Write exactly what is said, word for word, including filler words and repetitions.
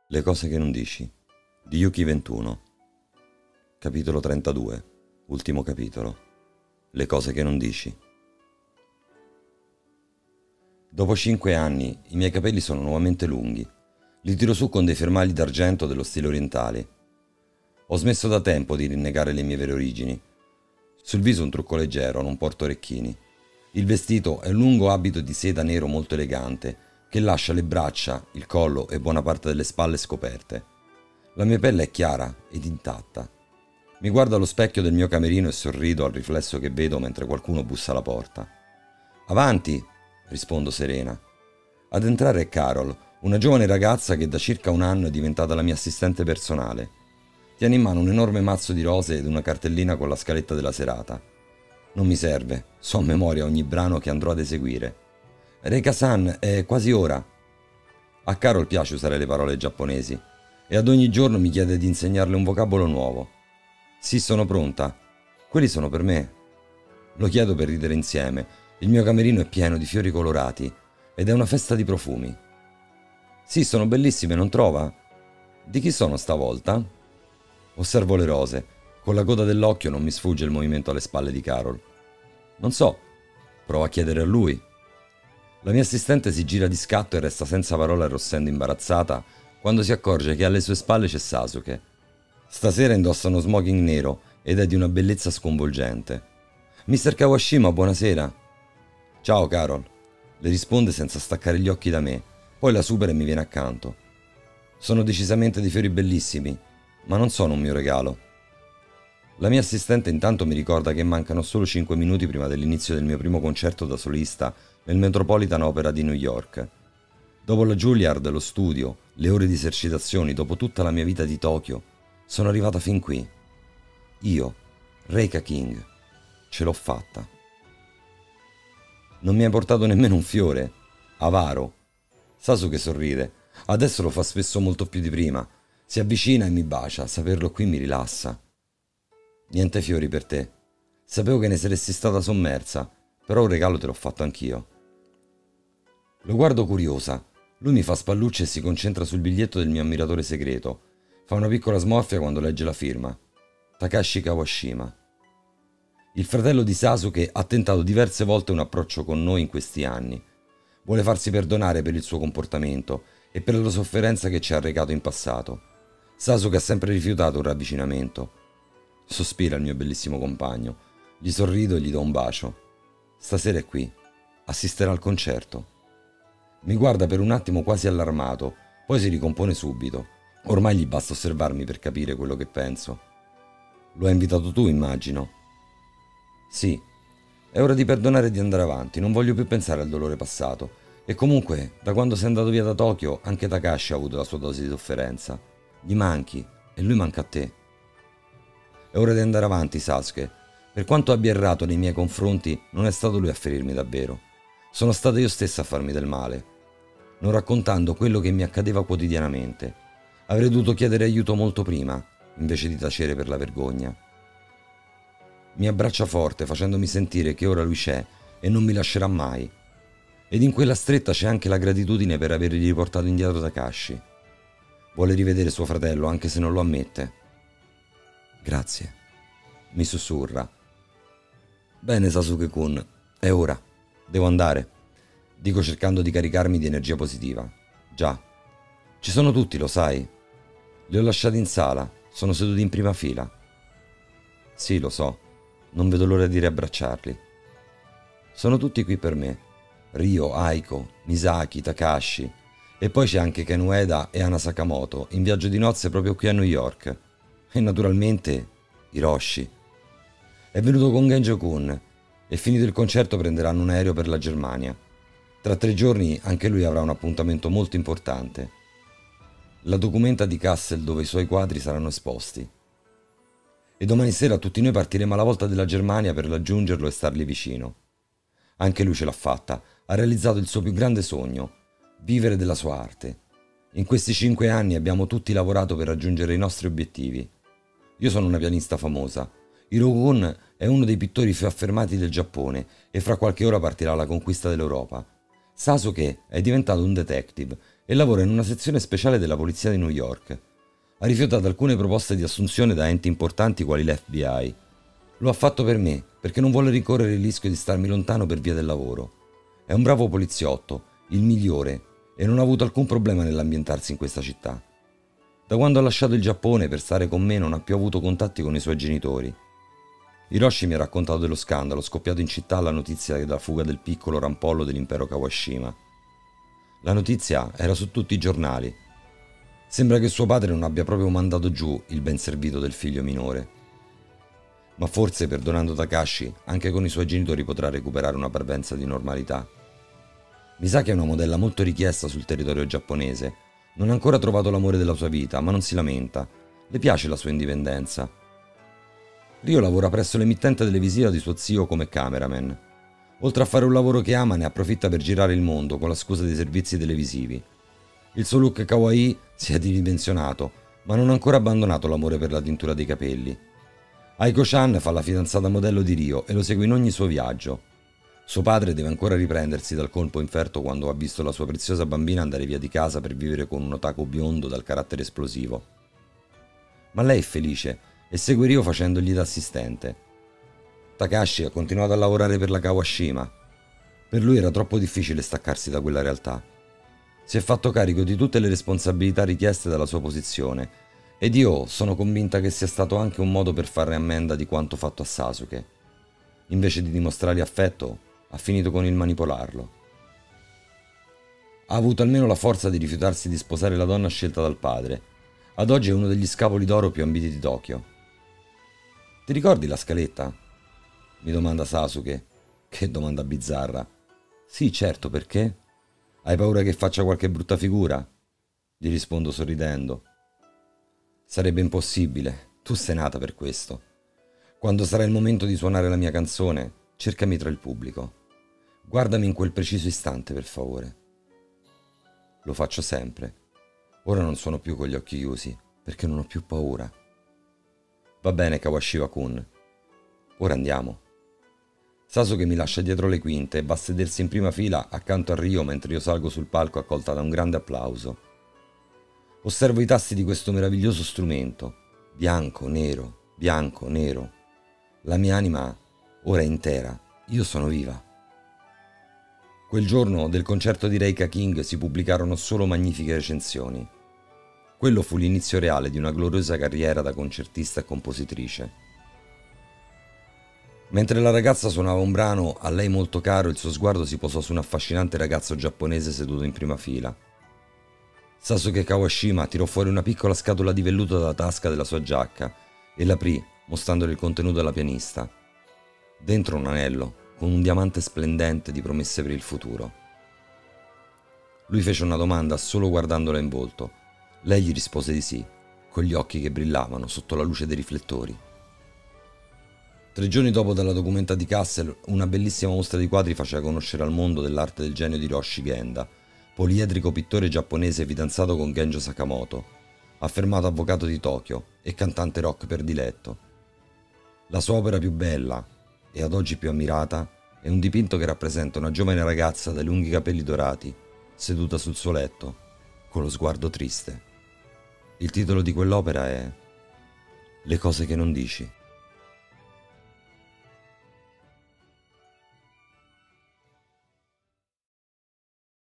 Le cose che non dici di Yuki ventuno. Capitolo trentadue. Ultimo capitolo. Le cose che non dici. Dopo cinque anni i miei capelli sono nuovamente lunghi. Li tiro su con dei fermagli d'argento dello stile orientale. Ho smesso da tempo di rinnegare le mie vere origini. Sul viso un trucco leggero, non porto orecchini. Il vestito è un lungo abito di seta nero molto elegante che lascia le braccia, il collo e buona parte delle spalle scoperte. La mia pelle è chiara ed intatta. Mi guardo allo specchio del mio camerino e sorrido al riflesso che vedo mentre qualcuno bussa alla porta. «Avanti!» rispondo serena. Ad entrare è Carol, una giovane ragazza che da circa un anno è diventata la mia assistente personale. Tiene in mano un enorme mazzo di rose ed una cartellina con la scaletta della serata. Non mi serve, so a memoria ogni brano che andrò ad eseguire. «Reika-san, è quasi ora!» A Carol piace usare le parole giapponesi e ad ogni giorno mi chiede di insegnarle un vocabolo nuovo. «Sì, sono pronta. Quelli sono per me». Lo chiedo per ridere insieme. Il mio camerino è pieno di fiori colorati ed è una festa di profumi. «Sì, sono bellissime, non trova?» «Di chi sono stavolta?» Osservo le rose. Con la coda dell'occhio non mi sfugge il movimento alle spalle di Carol. «Non so». Provo a chiedere a lui. La mia assistente si gira di scatto e resta senza parole arrossendo imbarazzata quando si accorge che alle sue spalle c'è Sasuke. Stasera indossa uno smoking nero ed è di una bellezza sconvolgente. «mister Kawashima, buonasera!» «Ciao, Carol!» le risponde senza staccare gli occhi da me, poi la supera e mi viene accanto. «Sono decisamente dei fiori bellissimi, ma non sono un mio regalo». La mia assistente intanto mi ricorda che mancano solo cinque minuti prima dell'inizio del mio primo concerto da solista nel Metropolitan Opera di New York. Dopo la Juilliard, lo studio, le ore di esercitazioni, dopo tutta la mia vita di Tokyo, sono arrivata fin qui. Io, Reika King, ce l'ho fatta. Non mi hai portato nemmeno un fiore. Avaro. Sasuke sorride. Adesso lo fa spesso molto più di prima. Si avvicina e mi bacia. Saperlo qui mi rilassa. «Niente fiori per te. Sapevo che ne saresti stata sommersa, però un regalo te l'ho fatto anch'io». Lo guardo curiosa. Lui mi fa spallucce e si concentra sul biglietto del mio ammiratore segreto. Fa una piccola smorfia quando legge la firma. Takashi Kawashima. Il fratello di Sasuke ha tentato diverse volte un approccio con noi in questi anni. Vuole farsi perdonare per il suo comportamento e per la sofferenza che ci ha arrecato in passato. Sasuke ha sempre rifiutato un ravvicinamento. Sospira il mio bellissimo compagno. Gli sorrido e gli do un bacio. Stasera è qui. Assisterà al concerto. Mi guarda per un attimo quasi allarmato, poi si ricompone subito. Ormai gli basta osservarmi per capire quello che penso. «Lo hai invitato tu, immagino?» «Sì. È ora di perdonare e di andare avanti, non voglio più pensare al dolore passato. E comunque, da quando sei andato via da Tokyo, anche Takashi ha avuto la sua dose di sofferenza. Gli manchi, e lui manca a te. È ora di andare avanti, Sasuke. Per quanto abbia errato nei miei confronti, non è stato lui a ferirmi davvero. Sono stato io stessa a farmi del male. Non raccontando quello che mi accadeva quotidianamente. Avrei dovuto chiedere aiuto molto prima, invece di tacere per la vergogna». Mi abbraccia forte facendomi sentire che ora lui c'è e non mi lascerà mai. Ed in quella stretta c'è anche la gratitudine per avergli riportato indietro Takashi. Vuole rivedere suo fratello anche se non lo ammette. «Grazie», mi sussurra. «Bene, Sasuke-kun, è ora. Devo andare», dico cercando di caricarmi di energia positiva. «Già. Ci sono tutti, lo sai. Li ho lasciati in sala, sono seduti in prima fila». «Sì, lo so. Non vedo l'ora di riabbracciarli. Sono tutti qui per me. Ryo, Aiko, Misaki, Takashi. E poi c'è anche Ken Ueda e Ana Sakamoto, in viaggio di nozze proprio qui a New York. E naturalmente Hiroshi. È venuto con Genjo-kun e finito il concerto prenderanno un aereo per la Germania. Tra tre giorni anche lui avrà un appuntamento molto importante. La documenta di Kassel dove i suoi quadri saranno esposti. E domani sera tutti noi partiremo alla volta della Germania per raggiungerlo e stargli vicino. Anche lui ce l'ha fatta, ha realizzato il suo più grande sogno, vivere della sua arte. In questi cinque anni abbiamo tutti lavorato per raggiungere i nostri obiettivi. Io sono una pianista famosa. Hirokun è uno dei pittori più affermati del Giappone e fra qualche ora partirà alla conquista dell'Europa. Sasuke è diventato un detective e lavora in una sezione speciale della polizia di New York. Ha rifiutato alcune proposte di assunzione da enti importanti quali l'F B I. Lo ha fatto per me, perché non vuole ricorrere il rischio di starmi lontano per via del lavoro. È un bravo poliziotto, il migliore, e non ha avuto alcun problema nell'ambientarsi in questa città. Da quando ha lasciato il Giappone per stare con me non ha più avuto contatti con i suoi genitori. Hiroshi mi ha raccontato dello scandalo scoppiato in città alla notizia della fuga del piccolo rampollo dell'impero Kawashima. La notizia era su tutti i giornali. Sembra che suo padre non abbia proprio mandato giù il ben servito del figlio minore. Ma forse, perdonando Takashi, anche con i suoi genitori potrà recuperare una parvenza di normalità. Misaki è una modella molto richiesta sul territorio giapponese. Non ha ancora trovato l'amore della sua vita, ma non si lamenta. Le piace la sua indipendenza. Ryo lavora presso l'emittente televisiva di suo zio come cameraman. Oltre a fare un lavoro che ama, ne approfitta per girare il mondo con la scusa dei servizi televisivi. Il suo look kawaii si è ridimensionato, ma non ha ancora abbandonato l'amore per la tintura dei capelli. Aiko-chan fa la fidanzata modello di Ryo e lo segue in ogni suo viaggio. Suo padre deve ancora riprendersi dal colpo inferto quando ha visto la sua preziosa bambina andare via di casa per vivere con un otaku biondo dal carattere esplosivo. Ma lei è felice e segue Ryo facendogli da assistente. Takashi ha continuato a lavorare per la Kawashima. Per lui era troppo difficile staccarsi da quella realtà. Si è fatto carico di tutte le responsabilità richieste dalla sua posizione ed io sono convinta che sia stato anche un modo per fare ammenda di quanto fatto a Sasuke. Invece di dimostrargli affetto, ha finito con il manipolarlo. Ha avuto almeno la forza di rifiutarsi di sposare la donna scelta dal padre. Ad oggi è uno degli scapoli d'oro più ambiti di Tokyo. Ti ricordi la scaletta? Mi domanda Sasuke. Che domanda bizzarra. Sì, certo, perché? Hai paura che faccia qualche brutta figura? Gli rispondo sorridendo. Sarebbe impossibile, tu sei nata per questo. Quando sarà il momento di suonare la mia canzone, cercami tra il pubblico. Guardami in quel preciso istante, per favore. Lo faccio sempre. Ora non sono più con gli occhi chiusi, perché non ho più paura. Va bene, Kawashima-kun. Ora andiamo. Sasuke mi lascia dietro le quinte e va a sedersi in prima fila accanto a Ryo mentre io salgo sul palco accolta da un grande applauso. Osservo i tasti di questo meraviglioso strumento. Bianco, nero, bianco, nero. La mia anima ora è intera. Io sono viva. Quel giorno del concerto di Reika King si pubblicarono solo magnifiche recensioni. Quello fu l'inizio reale di una gloriosa carriera da concertista e compositrice. Mentre la ragazza suonava un brano a lei molto caro, il suo sguardo si posò su un affascinante ragazzo giapponese seduto in prima fila. Sasuke Kawashima tirò fuori una piccola scatola di velluto dalla tasca della sua giacca e l'aprì, mostrandole il contenuto alla pianista. Dentro un anello, con un diamante splendente di promesse per il futuro. Lui fece una domanda solo guardandola in volto. Lei gli rispose di sì, con gli occhi che brillavano sotto la luce dei riflettori. Tre giorni dopo dalla documenta di Kassel, una bellissima mostra di quadri faceva conoscere al mondo dell'arte del genio di Hiroshi Genda, poliedrico pittore giapponese fidanzato con Genjo Sakamoto, affermato avvocato di Tokyo e cantante rock per diletto. La sua opera più bella, e ad oggi più ammirata, è un dipinto che rappresenta una giovane ragazza dai lunghi capelli dorati, seduta sul suo letto, con lo sguardo triste. Il titolo di quell'opera è Le cose che non dici.